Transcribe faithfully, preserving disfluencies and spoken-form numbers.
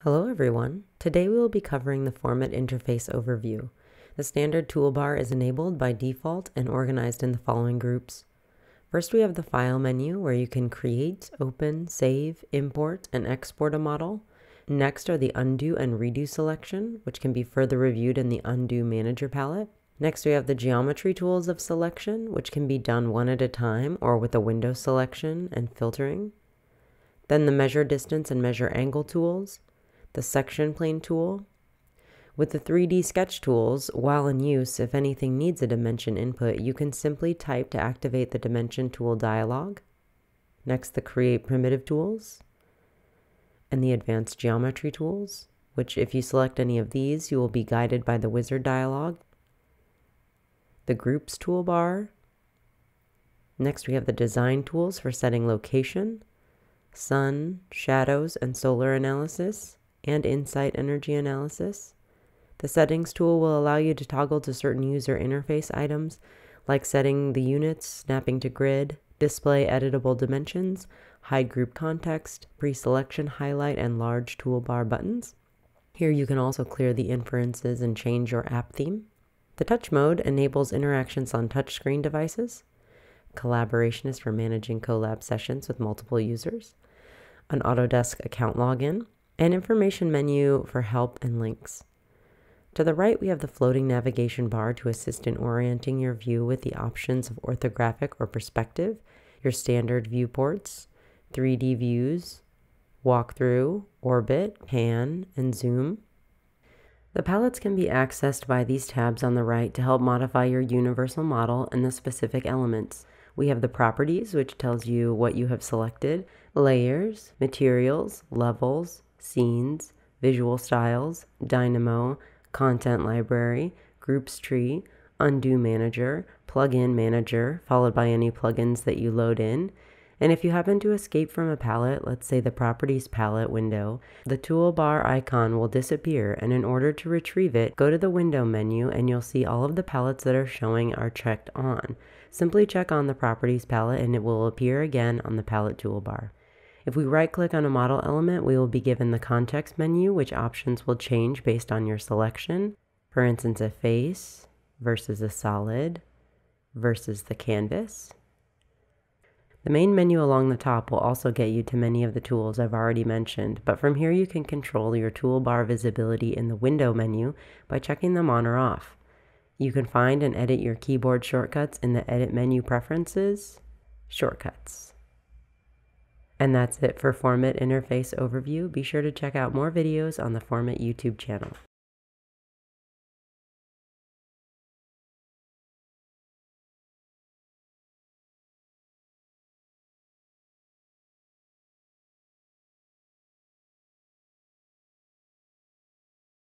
Hello everyone. Today we will be covering the FormIt interface overview. The standard toolbar is enabled by default and organized in the following groups. First, we have the File menu where you can create, open, save, import, and export a model. Next are the Undo and Redo selection, which can be further reviewed in the Undo Manager palette. Next, we have the Geometry tools of selection, which can be done one at a time or with a window selection and filtering. Then the Measure Distance and Measure Angle tools. The Section Plane tool. With the three D Sketch tools, while in use, if anything needs a dimension input, you can simply type to activate the Dimension tool dialog. Next, the Create Primitive tools and the Advanced Geometry tools, which if you select any of these, you will be guided by the Wizard dialog. The Groups toolbar. Next, we have the Design tools for setting location, sun, shadows, and solar analysis, and Insight Energy Analysis. The Settings tool will allow you to toggle to certain user interface items, like setting the units, snapping to grid, display editable dimensions, hide group context, pre-selection highlight, and large toolbar buttons. Here you can also clear the inferences and change your app theme. The Touch mode enables interactions on touchscreen devices. Collaboration is for managing collab sessions with multiple users. An Autodesk account login. An information menu for help and links. To the right, we have the floating navigation bar to assist in orienting your view with the options of orthographic or perspective, your standard viewports, three D views, walkthrough, orbit, pan, and zoom. The palettes can be accessed by these tabs on the right to help modify your universal model and the specific elements. We have the properties, which tells you what you have selected, layers, materials, levels, scenes, visual styles, dynamo, content library, groups tree, undo manager, plugin manager, followed by any plugins that you load in. And if you happen to escape from a palette, let's say the properties palette window, the toolbar icon will disappear, and in order to retrieve it, go to the window menu and you'll see all of the palettes that are showing are checked on. Simply check on the properties palette and it will appear again on the palette toolbar. If we right-click on a model element, we will be given the context menu, which options will change based on your selection. For instance, a face versus a solid versus the canvas. The main menu along the top will also get you to many of the tools I've already mentioned, but from here you can control your toolbar visibility in the window menu by checking them on or off. You can find and edit your keyboard shortcuts in the Edit Menu Preferences, Shortcuts. And that's it for FormIt Interface Overview. Be sure to check out more videos on the FormIt YouTube channel.